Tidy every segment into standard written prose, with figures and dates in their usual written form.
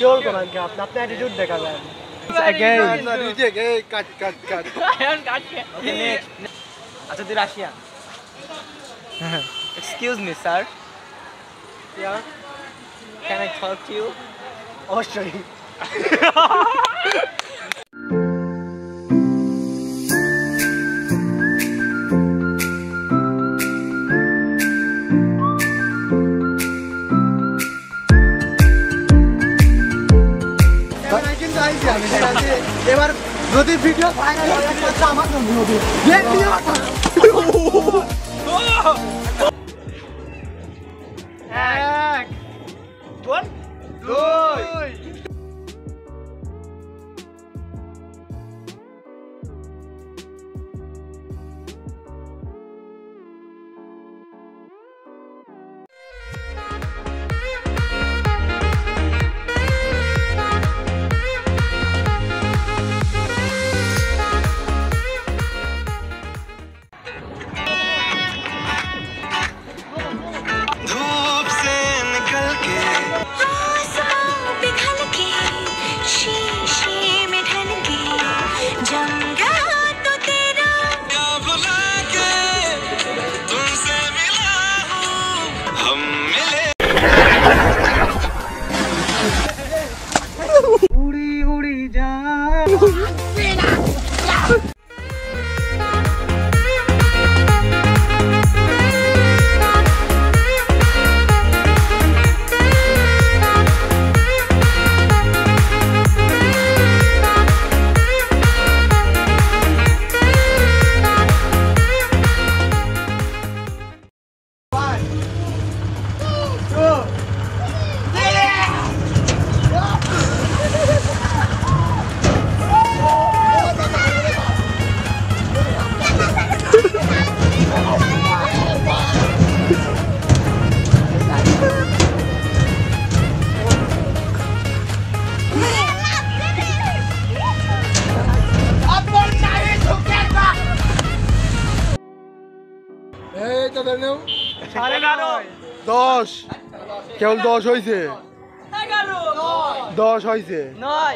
sure Conan কি আপনি attitude দেখাবেন again রিজেক্ট এই কাট আচ্ছা তুই Russian excuse me sir yeah can I talk to you অবশ্যই এবার যদি ভিডিও ভাইরাল হয় একটা আমার জন্য হবে লেট নিয়ে আসা এক কোন দুই দশ কেবল 10 হয়েছে 10 হয়েছে 9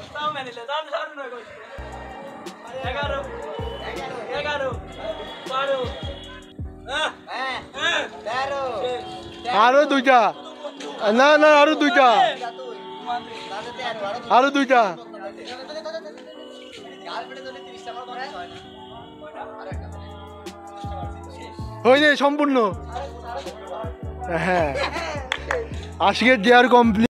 আরো দুইটা না না আরো দুইটা হয়ে যায় সম্পূর্ণ হ্যাঁ আজকের দেয়ার কমপ্লিট